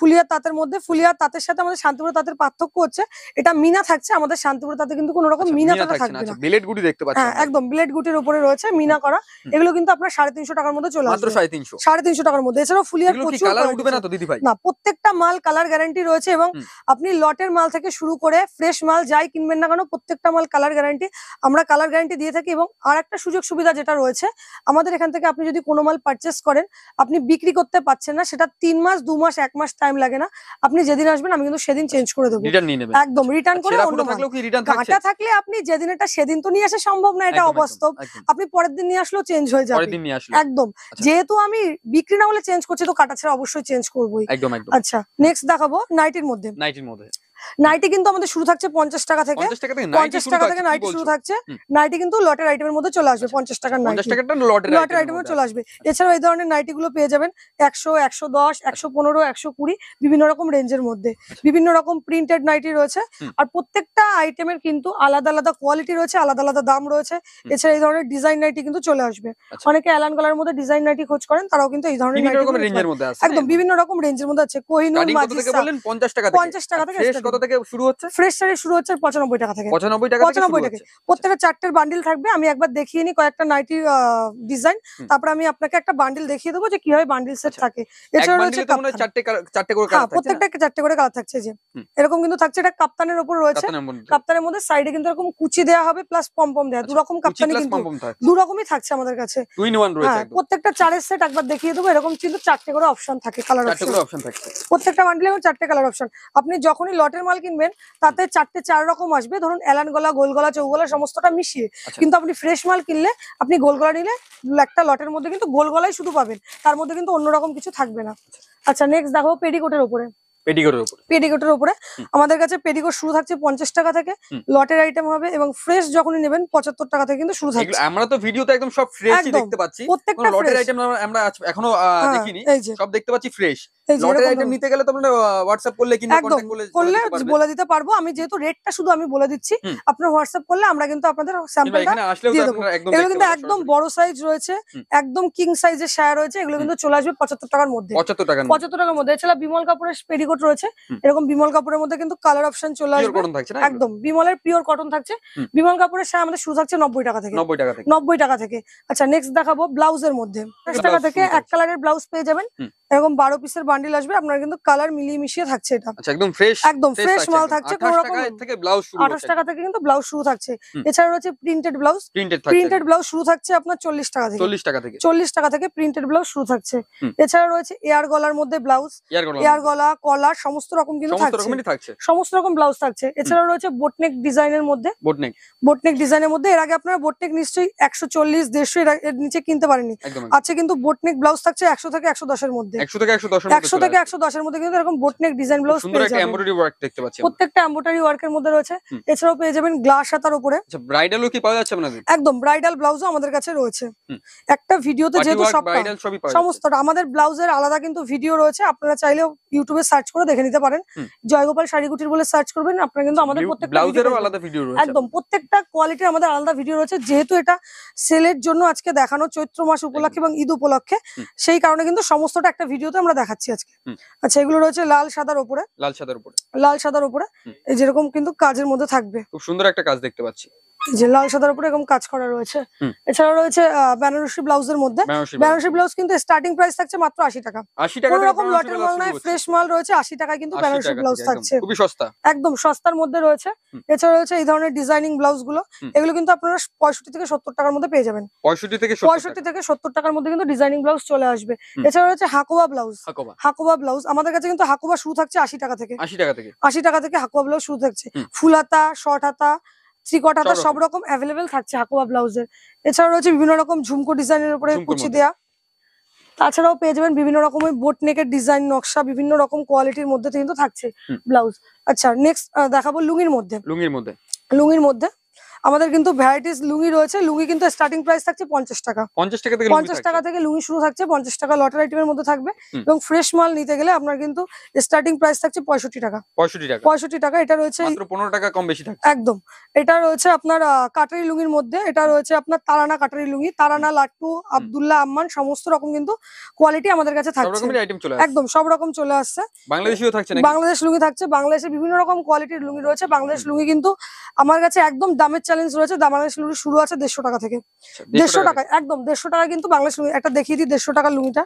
ফুলিয়ার তাঁতের সাথে আমাদের শান্তিপুর তাঁতের পার্থক্য হচ্ছে এটা মিনা থাকছে। আমাদের শান্তিপুর তাঁতে কিন্তু কোনো রকম মিনা থাকবে না। বিলেট গুটি দেখতে পাচ্ছি। হ্যাঁ, একদম বিলেট গুটির উপরে রয়েছে মিনা করা। এগুলো কিন্তু আপনার 350 টাকার মধ্যে চলে আসবে। মাত্র 350 350 টাকার মধ্যে। এছাড়াও ফুলিয়ার প্রচুর কালার উঠবে না তো দিদি ভাই? না, প্রত্যেকটা মাল কালার গ্যারান্টি রয়েছে। এবং আপনি লটের মাল থেকে শুরু করে ফ্রেশ মাল যাই কিনবেন না কেন প্রত্যেকটা মাল কালার গ্যারান্টি। আমরা কালার গ্যারান্টি দিয়ে থাকি। এবং আরেকটা সুযোগ সুবিধা যেটা রয়েছে, আমাদের এখান থেকে আপনি যদি কোনো মাল পারচেস করেন, আপনি বিক্রি করতে পারছেন না, সেটা 3 মাস 2 মাস 1 মাস টাইম লাগে না। আপনি যেদিন আসবেন আমি কিন্তু সেদিন চেঞ্জ করে দেবো। একদম রিটার্ন করে। কাঁটা থাকলে আপনি যেদিন এটা সেদিন তো নিয়ে আসা সম্ভব না, এটা অবাস্তব। আপনি পরের দিন নিয়ে আসলেও চেঞ্জ হয়ে যাবে। একদম। যেহেতু আমি বিক্রি না হলে চেঞ্জ করছি, তো কাঁটা ছাড়া অবশ্যই চেঞ্জ করবোই। আচ্ছা, নেক্সট দেখাবো নাইটির মধ্যে। নাইটি কিন্তু আমাদের শুরু থাকছে 50 টাকা থেকে। 50 টাকা থেকে নাইটি শুরু থাকছে। নাইটি কিন্তু লটের আইটেমের মধ্যে চলে আসবে। 50 টাকার নাইটি লটের আইটেমে চলে আসবে। এছাড়াও এই ধরনের নাইটি গুলো পেয়ে যাবেন 100, 110, 115, 120 বিভিন্ন রকম রেঞ্জের মধ্যে। বিভিন্ন রকম প্রিন্টেড নাইটি রয়েছে। আর প্রত্যেকটা আইটেমের কিন্তু আলাদা আলাদা কোয়ালিটি রয়েছে, আলাদা আলাদা দাম রয়েছে। এছাড়া এই ধরনের ডিজাইন নাইটি কিন্তু চলে আসবে। অনেকে অ্যালান গলার মধ্যে ডিজাইন নাইটি খোঁজ করেন, তারাও কিন্তু এই ধরনের নাইটি একদম বিভিন্ন রকম রেঞ্জের মধ্যে আছে। কোহিনূর, 50 টাকা থেকে থেকে শুরু হচ্ছে? ফ্রেশ শাড়ি শুরু হচ্ছে 95 টাকা থেকে। 95 টাকা থেকে শুরু 95 টাকা। হচ্ছে। প্রত্যেকটা 4টের বান্ডিল থাকবে। আমি একবার দেখিয়ে নিই কয়েকটা নাইটির ডিজাইন। তারপরে আমি আপনাকে একটা বান্ডিল দেখিয়ে দেবো যে কিভাবে বান্ডিল সেট থাকে। এক এছাড়া রয়েছে বান্ডিলে তো মনে হয় কাপ্তান। 4টে করে হ্যাঁ, কালার থাকছে না? প্রত্যেকটা 4টে করে কালার থাকছে যে। এরকম কিন্তু থাকছে, এটা কাপ্তানের উপর রয়েছে। কাপ্তানের মধ্যে। কাপ্তানের মধ্যে সাইডে কিন্তু এরকম কুচি দেয়া হবে প্লাস পমপম দেয়া। দু রকম কুচি কাপ্তানি প্লাস কিন্তু পমপম থাকছে। দু রকমই থাকছে আমাদের কাছে। 2 in 1 রয়েছে হ্যাঁ, একদম। প্রত্যেকটা 4এর সেট একবার দেখিয়ে দেবো। এরকম কিন্তু 4টে করে অপশন থাকে, কালার 4টে অপশন। করে অপশন থাকছে। প্রত্যেকটা বান্ডিলে 4টে কালার অপশন। আপনি যখনই লটের মাল কিনবেন তাতে 4টে 4 রকম আসবে। ধরুন এলান গলা, গোল গলা, চৌ গলা সমস্তটা মিশিয়ে। আচ্ছা। কিন্তু আপনি ফ্রেশ মাল কিনলে আপনি গোল গলা নিলে একটা লটের মধ্যে কিন্তু গোল গলাই শুধু পাবেন, তার মধ্যে কিন্তু অন্যরকম কিছু থাকবে না। আচ্ছা, নেক্সট দেখো পেটিকোটের উপরে। পেটিকোটের উপরে। পেটিকোটের উপরে আমাদের কাছে পেটিকোট শুরু থাকছে 50 টাকা থেকে। লটের আইটেম হবে এবং ফ্রেশ যখনই নেবেন 75 টাকা থেকে কিন্তু শুরু থাকছে। আমরা তো ভিডিওতে একদম সব ফ্রেশই একদম, দেখতে পাচ্ছি। প্রত্যেকটা লটের fresh। আইটেম আমরা এখনো হ্যাঁ, দেখিনি। এই যে। সব দেখতে পাচ্ছি ফ্রেশ। এই যে লটের এরকম আইটেম ধরুন। নিতে গেলে তো আপনারা WhatsApp করলে কিংবা একদম কন্টাক্ট করলে করলে দিতে পারবেন। বলে দিতে পারবো। আমি যেহেতু রেটটা শুধু আমি বলে দিচ্ছি, আপনার হোয়াটসঅ্যাপ করলে আমরা কিন্তু আপনাদের কিংবা স্যাম্পলটা এখানে আসলেও তো দিয়ে দেবো। আপনারা একদম এগুলো দেখতে কিন্তু পারবেন একদম সরাসরি। বড় সাইজ রয়েছে, একদম কিং সাইজের শায়া রয়েছে। এগুলো কিন্তু চলে আসবে 75 টাকার মধ্যে। 75 টাকার মধ্যে। 75 টাকার মধ্যে। এছাড়া বিমল কাপড়ের পেটিকোট রয়েছে। এরকম বিমল কাপড়ের মধ্যে কিন্তু কালার অপশন চলে পিওর আসবে। কটন থাকছে না? একদম বিমলের পিওর কটন থাকছে। বিমল কাপড়ের শায়া আমাদের শুরু থাকছে 90 টাকা থেকে। 90 টাকা থেকে। 90 টাকা থেকে। আচ্ছা, নেক্সট দেখাবো ব্লাউজের মধ্যে। 50 টাকা থেকে এক কালারের ব্লাউজ পেয়ে যাবেন। এরকম 12 পিসের বান্ডিল আসবে। আপনার কিন্তু কালার মিলিয়ে মিশিয়ে থাকছে এটা। আচ্ছা, একদম ফ্রেশ। একদম ফ্রেশ মাল থাকছে। কোনো 28 রকম টাকা থেকে ব্লাউজ শুরু 28 টাকা থেকে কিন্তু ব্লাউজ শুরু থাকছে। এছাড়া রয়েছে প্রিন্টেড ব্লাউজ। প্রিন্টেড থাকছে। প্রিন্টেড ব্লাউজ শুরু থাকছে আপনার 40 টাকা থেকে। 40 টাকা থেকে। 40 টাকা থেকে প্রিন্টেড ব্লাউজ শুরু থাকছে। এছাড়া রয়েছে এয়ার গলার মধ্যে ব্লাউজ, এয়ার এয়ার গলা, কলার সমস্ত রকম কিন্তু সমস্ত থাকছে। রকমেরই থাকছে। সমস্ত রকম ব্লাউজ থাকছে। এছাড়া রয়েছে বোটনেক ডিজাইনের মধ্যে। বোটনেক। বোটনেক ডিজাইনের মধ্যে এর আগে আপনারা বোটনেক নিশ্চয়ই 140, 150 এর নিচে কিনতে পারেননি। একদম। আচ্ছা, কিন্তু বোটনেক ব্লাউজ থাকছে 100 থেকে 110 এর মধ্যে। 100 থেকে 110 এর মধ্যে। 100 থেকে 110 এর মধ্যে কিন্তু এরকম বোটনেক ডিজাইন ব্লাউজ সুন্দর পেয়ে একটা যাবেন। এমব্রয়ডারি ওয়ার্ক দেখতে পাচ্ছি আমরা। প্রত্যেকটা এমব্রয়ডারি ওয়ার্কের মধ্যে রয়েছে। এছাড়াও পেয়ে যাবেন গ্লাস হাতার উপরে। আচ্ছা, ব্রাইডালও কি পাওয়া যাচ্ছে আপনাদের? একদম ব্রাইডাল ব্লাউজও আমাদের কাছে রয়েছে। একটা ভিডিওতে যেহেতু সব ব্রাইডাল সবই পাওয়া যাচ্ছে। সমস্তটা আমাদের ব্লাউজের আলাদা কিন্তু ভিডিও রয়েছে। আপনারা চাইলে ইউটিউবে সার্চ করে দেখে নিতে পারেন। জয়গোপাল শাড়িকুটির বলে সার্চ করবেন, আপনারা কিন্তু আমাদের প্রত্যেকটা ব্লাউজেরও আলাদা ভিডিও রয়েছে। একদম প্রত্যেকটা কোয়ালিটির আমাদের আলাদা ভিডিও রয়েছে। যেহেতু এটা সেলের জন্য আজকে দেখানো, চৈত্র মাস উপলক্ষে এবং ঈদ উপলক্ষে, সেই কারণে কিন্তু সমস্তটা একটা ভিডিওতে আমরা দেখাচ্ছি আজকে। আচ্ছা, এগুলো রয়েছে লাল সাদার উপরে। লাল সাদার উপরে। লাল সাদার উপরে এই যেরকম কিন্তু কাজের মধ্যে থাকবে। খুব সুন্দর একটা কাজ দেখতে পাচ্ছি। এই যে লাল সাদার উপরে এরকম কাজ করা রয়েছে। এছাড়া রয়েছে বেনারসি ব্লাউজের মধ্যে। বেনারসি ব্লাউজ কিন্তু স্টার্টিং প্রাইস থাকছে মাত্র 80 টাকা। 80 টাকা কোনো থেকে রকম লটের মাল নাই, ফ্রেশ মাল রয়েছে। 80 টাকায় কিন্তু বেনারসি ব্লাউজ থাকছে। খুবই সস্তা। একদম সস্তার মধ্যে রয়েছে। এছাড়া রয়েছে এই ধরনের ডিজাইনিং ব্লাউজ গুলো। এগুলো কিন্তু আপনারা 65 থেকে 70 টাকার মধ্যে পেয়ে যাবেন। 65 থেকে 70 টাকার মধ্যে কিন্তু ডিজাইনিং ব্লাউজ চলে আসবে। এছাড়া রয়েছে হাকোবা ব্লাউজ। হাকোবা ব্লাউজ আমাদের কাছে কিন্তু হাকোবা শুরু থাকছে 80 টাকা থেকে। 80 টাকা থেকে। 80 টাকা থেকে হাকোবা ব্লাউজ শুরু থাকছে। ফুল হাতা, শর্ট হাতা, ত্রিকট হাতা সব রকম অ্যাভেলেবেল থাকছে হাকোবা ব্লাউজের। এছাড়া রয়েছে বিভিন্ন রকম ঝুমকো ডিজাইনের উপরে কুচি দেয়া। তাছাড়াও পেয়ে যাবেন বিভিন্ন রকমের বোট নেকের ডিজাইন, নকশা, বিভিন্ন রকম কোয়ালিটির মধ্যে কিন্তু থাকছে ব্লাউজ। আচ্ছা, নেক্সট দেখাবো লুঙ্গির মধ্যে। লুঙ্গির মধ্যে আমাদের কিন্তু ভ্যারাইটিস লুঙ্গি রয়েছে। লুঙ্গি কিন্তু স্টার্টিং প্রাইস থাকছে 50 টাকা। 50 টাকা থেকে লুঙ্গি শুরু থাকছে। 50 টাকা লটার আইটেমের মধ্যে থাকবে। এবং ফ্রেশ মাল নিতে গেলে আপনার কিন্তু স্টার্টিং প্রাইস থাকছে 65 টাকা। 65 টাকা। এটা রয়েছে মাত্র 15 টাকা কম বেশি থাকছে। একদম। এটা রয়েছে আপনার কাটারি লুঙ্গির মধ্যে। এটা রয়েছে আপনার তারানা কাটারি লুঙ্গি। তারানা, লাট্টু, আব্দুল্লাহ, আম্মান সমস্ত রকম কিন্তু কোয়ালিটি আমাদের কাছে থাকছে। সব রকমের আইটেম চলে আসছে। একদম সব রকম চলে আসছে। বাংলাদেশিও থাকছে নাকি? বাংলাদেশ লুঙ্গি থাকছে। বাংলাদেশে বিভিন্ন রকম কোয়ালিটির লুঙ্গি রয়েছে। বাংলাদেশ লুঙ্গি কিন্তু আমার কাছে একদম দামের চ্যালেঞ্জ রয়েছে। বাংলাদেশ লুঙ্গি শুরু আছে 150 টাকা থেকে। 150 টাকা। একদম 150 টাকা কিন্তু বাংলাদেশ লুঙ্গি। একটা দেখিয়ে দিই 150 টাকার লুঙ্গিটা।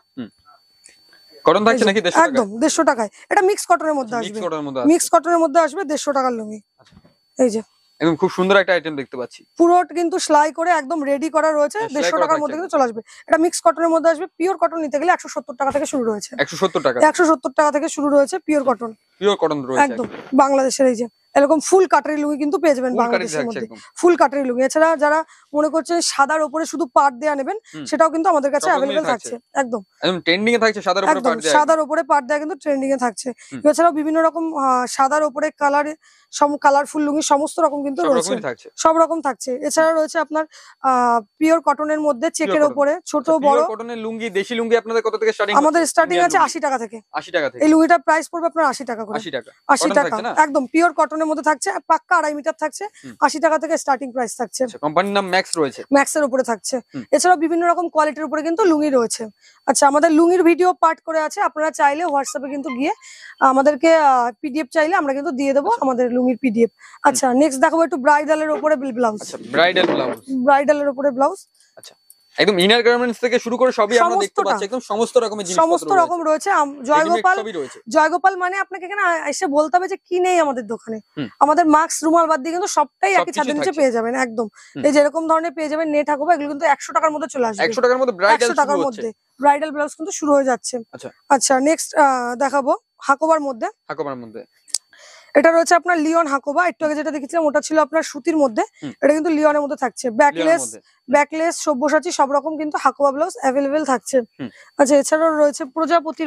কটন থাকছে নাকি 150 টাকা? একদম 150 টাকায়। এটা মিক্স কটনের মধ্যে আসবে। মিক্স কটনের মধ্যে আসবে 150 টাকার লুঙ্গি। এই যে একদম খুব সুন্দর একটা আইটেম দেখতে পাচ্ছি। পুরো কিন্তু সেলাই করে একদম রেডি করা রয়েছে। 150 টাকার মধ্যে কিন্তু চলে আসবে। এটা মিক্স কটনের মধ্যে আসবে। পিওর কটন নিতে গেলে 170 টাকা থেকে শুরু রয়েছে। 170 টাকা। 170 টাকা থেকে শুরু রয়েছে পিওর কটন। পিওর কটন রয়েছে একদম বাংলাদেশের। এই যে এরকম ফুল কাটারি লুঙ্গি কিন্তু পেয়ে যাবেন বাংলাদেশের মধ্যে। ফুল কাটারি লুঙ্গি। এছাড়া যারা মনে করছেন সাদার উপরে শুধু পাট দেয়া নেবেন, সেটাও কিন্তু আমাদের কাছে অ্যাভেলেবেল থাকছে। একদম ট্রেন্ডিং এ থাকছে সাদার উপরে পাট দেয়া। সাদার উপরে পাট দেয়া কিন্তু ট্রেন্ডিং এ থাকছে। এছাড়াও বিভিন্ন রকম সাদার উপরে কালারফুল লুঙ্গি সমস্ত রকম কিন্তু রয়েছে। সব রকম থাকছে। এছাড়া রয়েছে আপনার পিওর কটনের মধ্যে চেকের উপরে ছোট বড়। পিওর কটনের লুঙ্গি, দেশি লুঙ্গি আপনাদের কত থেকে স্টার্টিং? আমাদের স্টার্টিং আছে 80 টাকা থেকে। 80 টাকা থেকে। এই লুঙ্গিটার প্রাইস পড়বে আপনার 80 টাকা করে। 80 টাকা। 80 টাকা। একদম পিওর কটনের কটনের মধ্যে থাকছে, পাক্কা 2.5 মিটার থাকছে, 80 টাকা থেকে স্টার্টিং প্রাইস থাকছে। কোম্পানির নাম ম্যাক্স রয়েছে, ম্যাক্সের উপরে থাকছে। এছাড়াও বিভিন্ন রকম কোয়ালিটির উপরে কিন্তু লুঙ্গি রয়েছে। আচ্ছা, আমাদের লুঙ্গির ভিডিও পার্ট করে আছে, আপনারা চাইলে হোয়াটসঅ্যাপে কিন্তু গিয়ে আমাদেরকে পিডিএফ চাইলে আমরা কিন্তু দিয়ে দেবো আমাদের লুঙ্গির পিডিএফ। আচ্ছা, নেক্সট দেখাবো একটু ব্রাইডালের উপরে ব্লাউজ। আচ্ছা, ব্রাইডাল ব্লাউজ, ব্রাইডালের উপরে ব্লাউজ। আচ্ছা, একদম ইনার গার্মেন্টস থেকে শুরু করে সবই আমরা দেখতে পাচ্ছি, একদম সমস্ত রকমের জিনিস, সমস্ত রকম রয়েছে। জয়গোপাল মানে আপনাকে এখানে এসে বলতে হবে যে কি নেই আমাদের দোকানে। আমাদের মাস্ক, রুমাল বাদ দিয়ে কিন্তু সবটাই একই ছাদের নিচে পেয়ে যাবেন একদম। এই যেরকম ধরনের পেয়ে যাবেন নেট হাকোবা, এগুলো কিন্তু 100 টাকার মধ্যে চলে আসবে। 100 টাকার মধ্যে ব্রাইডাল, 100 টাকার মধ্যে ব্রাইডাল ব্লাউজ কিন্তু শুরু হয়ে যাচ্ছে। আচ্ছা, নেক্সট দেখাবো হাকোবার মধ্যে। এটা রয়েছে আপনার লিওন হাকোবা। একটু আগে যেটা দেখেছিলাম ওটা ছিল আপনার সুতির মধ্যে, এটা কিন্তু লিওনের মধ্যে থাকছে। ব্যাকলেস সব্যসাচী সব রকম কিন্তু হাকোবা ব্লাউজ অ্যাভেলেবেল থাকছে। আচ্ছা, এছাড়াও রয়েছে প্রজাপতির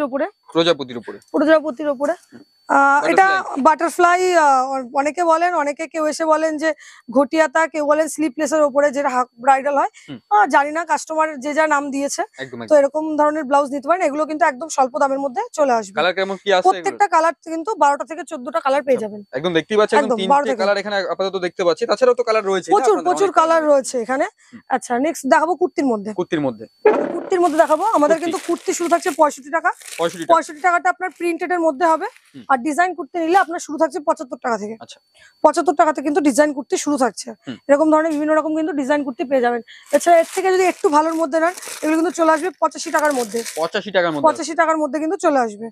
উপরে। এটা বাটারফ্লাই অনেকে বলেন, অনেকে কেউ এসে বলেন যে ঘটিয়াতা, কেউ বলেন স্লিপলেসের উপরে যেটা ব্রাইডাল হয়। জানি না, কাস্টমার যে যা নাম দিয়েছে, তো এরকম ধরনের ব্লাউজ নিতে পারেন। এগুলো কিন্তু একদম স্বল্প দামের মধ্যে চলে আসবে। প্রত্যেকটা কালার কিন্তু 12টা থেকে 14টা কালার পেয়ে যাবেন। একদম দেখতেই পাচ্ছেন, একদম 3টে কালার এখানে আপাতত দেখতে পাচ্ছি, তাছাড়াও তো কালার রয়েছে, প্রচুর কালার রয়েছে এখানে। আচ্ছা, নেক্সট দেখাবো কুর্তির মধ্যে দেখাবো। আমাদের কিন্তু কুর্তি শুরু থাকছে 65 টাকা। 65 টাকাটা আপনার প্রিন্টেড এর মধ্যে হবে। আর ডিজাইন কুর্তি নিলে আপনার শুরু থাকছে 75 টাকা থেকে। 75 টাকাতে কিন্তু ডিজাইন কুর্তি শুরু থাকছে। এরকম ধরনের বিভিন্ন রকম কিন্তু ডিজাইন কুর্তি পেয়ে যাবেন। এছাড়া এর থেকে যদি একটু ভালোর মধ্যে নেন, এগুলো কিন্তু চলে আসবে 85 টাকার মধ্যে। 85 টাকার মধ্যে কিন্তু চলে আসবে।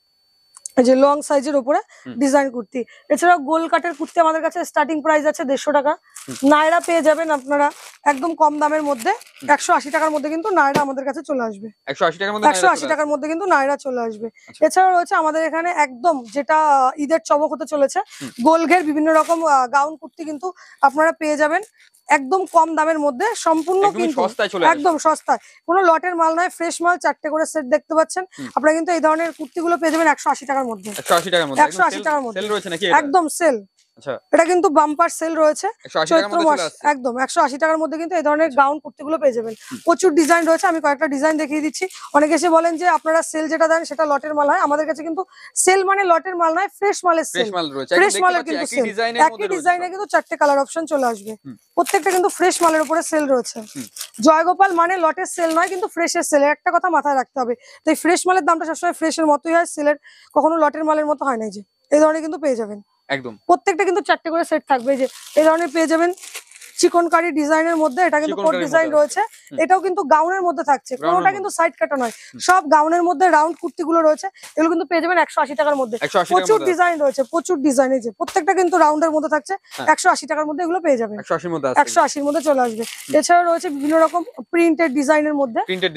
এই যে লং সাইজের উপরে ডিজাইন কুর্তি। এছাড়াও গোল কাটের কুর্তি আমাদের কাছে স্টার্টিং প্রাইস আছে 150 টাকা। নায়রা পেয়ে যাবেন আপনারা একদম কম দামের মধ্যে, 180 টাকার মধ্যে কিন্তু নায়রা আমাদের কাছে চলে আসবে। 180 টাকার মধ্যে কিন্তু নায়রা চলে আসবে। এছাড়াও রয়েছে আমাদের এখানে একদম যেটা ঈদের চমক হতে চলেছে, গোল ঘের বিভিন্ন রকম গাউন কুর্তি কিন্তু আপনারা পেয়ে যাবেন একদম কম দামের মধ্যে, সম্পূর্ণ কিন্তু একদম সস্তায়। কোনো লটের মাল নয়, ফ্রেশ মাল। 4টে করে সেট দেখতে পাচ্ছেন আপনারা, কিন্তু এই ধরনের কুর্তিগুলো পেয়ে যাবেন 180 টাকার মধ্যে। 180 টাকার মধ্যে একদম সেল। এটা কিন্তু বাম্পার সেল রয়েছে চৈত্র মাস, একদম 180 টাকার মধ্যে কিন্তু এই ধরনের গাউন কুর্তিগুলো পেয়ে যাবেন। প্রচুর ডিজাইন রয়েছে, আমি কয়েকটা ডিজাইন দেখিয়ে দিচ্ছি। অনেকে এসে বলেন যে আপনারা সেল যেটা দেন সেটা লটের মাল হয়, আমাদের কাছে কিন্তু সেল মানে লটের মাল নয়, ফ্রেশ মালের সেল। ফ্রেশ মালের কিন্তু সেল, একই ডিজাইনে কিন্তু 4টে কালার অপশন চলে আসবে। প্রত্যেকটা কিন্তু ফ্রেশ মালের উপরে সেল রয়েছে। জয়গোপাল মানে লটের সেল নয়, কিন্তু ফ্রেশের সেল, একটা কথা মাথায় রাখতে হবে। তো এই ফ্রেশ মালের দামটা সবসময় ফ্রেশের মতোই হয়, সেলের কখনো লটের মালের মতো হয় না। যে এই ধরনের কিন্তু পেয়ে যাবেন একদম প্রত্যেকটা কিন্তু 4টে করে সেট থাকবে। যে এই ধরনের পেয়ে যাবেন চিকনকারি ডিজাইনের মধ্যে, এটা কিন্তু কোট ডিজাইন রয়েছে। এটাও কিন্তু গাউনের মধ্যে থাকছে, কোনোটা কিন্তু সাইড কাটা নয়, সব গাউনের মধ্যে রাউন্ড কুর্তিগুলো রয়েছে। এগুলো কিন্তু পেয়ে যাবেন 180 টাকার মধ্যে। প্রচুর ডিজাইন রয়েছে, প্রচুর ডিজাইন। এই যে প্রত্যেকটা কিন্তু রাউন্ডের মধ্যে থাকছে, 180 টাকার মধ্যে এগুলো পেয়ে যাবেন। 180-র মধ্যে চলে আসবে। এছাড়াও রয়েছে বিভিন্ন রকম প্রিন্টেড ডিজাইনের মধ্যে।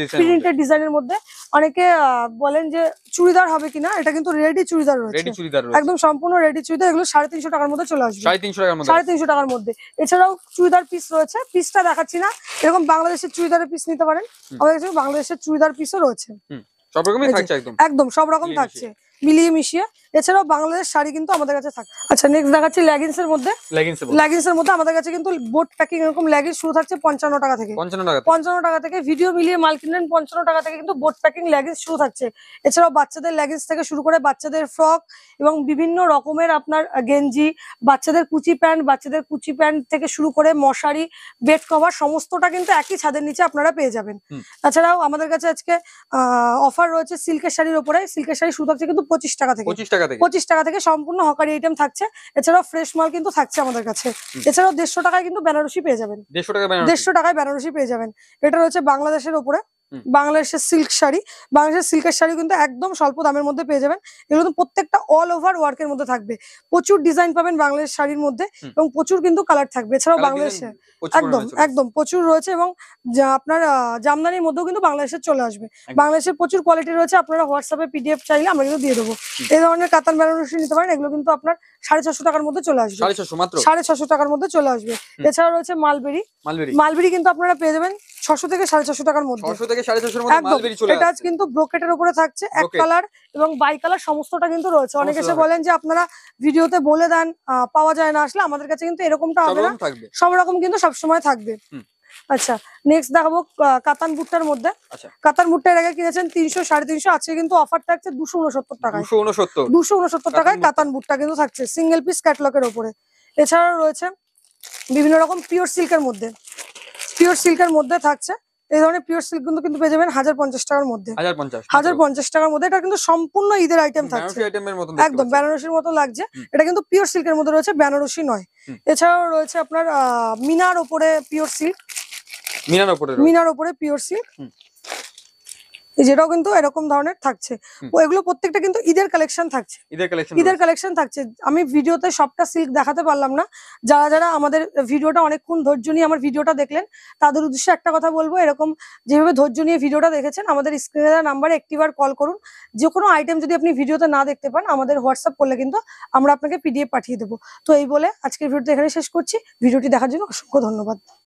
অনেকে বলেন যে চুড়িদার হবে কিনা, এটা কিন্তু রেডি চুড়িদার রয়েছে, একদম সম্পূর্ণ রেডি চুড়িদার। এগুলো 350 টাকার মধ্যে চলে আসবে, 350 টাকার মধ্যে। এছাড়াও চুড়িদার পিস রয়েছে, পিসটা দেখাচ্ছি না, এরকম বাংলাদেশের চুড়িদারের পিস নিতে পারেন। আমাদের কাছে বাংলাদেশের চুড়িদার পিসও রয়েছে, একদম সব রকম থাকছে মিলিয়ে মিশিয়ে। এছাড়াও বাংলাদেশ শাড়ি কিন্তু আমাদের কাছে থাকে। আচ্ছা, নেক্সট দেখাচ্ছি লেগিংস এর মধ্যে। আমাদের কাছে কিন্তু বোট প্যাকিং এরকম লেগিংস শুরু থাকছে 55 টাকা থেকে। 55 টাকা থেকে ভিডিও মিলিয়ে মাল কিনলেন 55 টাকা থেকে কিন্তু বোট প্যাকিং লেগিংস শুরু থাকছে। এছাড়াও বাচ্চাদের লেগিংস থেকে শুরু করে বাচ্চাদের ফ্রক এবং বিভিন্ন রকমের আপনার গেঞ্জি, বাচ্চাদের কুচি প্যান্ট থেকে শুরু করে মশারি, বেড কভার, সমস্তটা কিন্তু একই ছাদের নিচে আপনারা পেয়ে যাবেন। তাছাড়াও আমাদের কাছে আজকে অফার রয়েছে সিল্কের শাড়ির উপরে। সিল্কের শাড়ি শুরু থাকছে কিন্তু 25 টাকা থেকে। 25 টাকা থেকে সম্পূর্ণ হকারি আইটেম থাকছে। এছাড়াও ফ্রেশ মাল কিন্তু থাকছে আমাদের কাছে। এছাড়াও 150 টাকায় কিন্তু বেনারসি পেয়ে যাবেন, 150 টাকায় বেনারসি পেয়ে যাবেন। এটা রয়েছে বাংলাদেশের উপরে, বাংলাদেশের সিল্ক শাড়ি। বাংলাদেশের সিল্কের শাড়ি কিন্তু একদম স্বল্প দামের মধ্যে পেয়ে যাবেন। এগুলো কিন্তু প্রত্যেকটা অল ওভার ওয়ার্কের মধ্যে থাকবে। প্রচুর ডিজাইন পাবেন বাংলাদেশ শাড়ির মধ্যে এবং প্রচুর কিন্তু কালার থাকবে। এছাড়াও বাংলাদেশে একদম প্রচুর রয়েছে এবং আপনার জামদানির মধ্যেও কিন্তু বাংলাদেশের চলে আসবে। বাংলাদেশের প্রচুর কোয়ালিটি রয়েছে, আপনারা হোয়াটসঅ্যাপে পিডিএফ চাইলে আমরা কিন্তু দিয়ে দেবো। এই ধরনের কাতান বেনারসি নিতে পারেন, এগুলো কিন্তু আপনার 650 টাকার মধ্যে চলে আসবে, 650 টাকার মধ্যে চলে আসবে। এছাড়া রয়েছে মালবেরি কিন্তু আপনারা পেয়ে যাবেন 600 থেকে 650 টাকার মধ্যে। এটা কিন্তু ব্রোকেটের উপরে থাকছে, এক কালার এবং বাই কালার সমস্তটা কিন্তু রয়েছে। অনেকে এসে বলেন যে আপনারা ভিডিওতে বলে দেন পাওয়া যায় না, আসলে আমাদের কাছে কিন্তু এরকমটা হবে না, সব রকম কিন্তু সবসময় থাকবে। আচ্ছা নেক্সট দেখাবো কাতান বুটটার মধ্যে। আচ্ছা কাতান বুটটা এর আগে কিনেছেন 300 350, আজকে কিন্তু অফার থাকছে 269 টাকায়। 269 269 টাকায় কাতান বুটটা কিন্তু থাকছে সিঙ্গেল পিস ক্যাটলগের উপরে। এছাড়াও রয়েছে বিভিন্ন রকম পিওর সিল্কের মধ্যে, পিওর সিল্কের মধ্যে থাকছে এই ধরনের পিওর সিল্ক কিন্তু পেয়ে যাবেন 1050 টাকার মধ্যে। 1050 টাকার মধ্যে। এটা কিন্তু সম্পূর্ণ ঈদের আইটেম থাকছে, একদম বেনারসির মতো লাগছে। এটা কিন্তু পিওর সিল্কের মধ্যে রয়েছে, বেনারসি নয়। এছাড়াও রয়েছে আপনার মিনার ওপরে পিওর সিল্ক, মিনার ওপরে পিওর সিল্ক, যেটাও কিন্তু এরকম ধরনের থাকছে। এগুলো প্রত্যেকটা কিন্তু ঈদের কালেকশন থাকছে, ঈদের কালেকশন থাকছে। আমি ভিডিওতে সবটা সিল্ক দেখাতে পারলাম না। যারা যারা আমাদের ভিডিওটা অনেকক্ষণ ধৈর্য নিয়ে আমার ভিডিওটা দেখলেন তাদের উদ্দেশ্যে একটা কথা বলবো, এরকম যেভাবে ধৈর্য নিয়ে ভিডিওটা দেখেছেন আমাদের স্ক্রিনে দেওয়া নাম্বারে একটিবার কল করুন। যে কোনো আইটেম যদি আপনি ভিডিওতে না দেখতে পান আমাদের হোয়াটসঅ্যাপ করলে কিন্তু আমরা আপনাকে পিডিএফ পাঠিয়ে দেবো। তো এই বলে আজকের ভিডিওটা এখানে শেষ করছি। ভিডিওটি দেখার জন্য অসংখ্য ধন্যবাদ।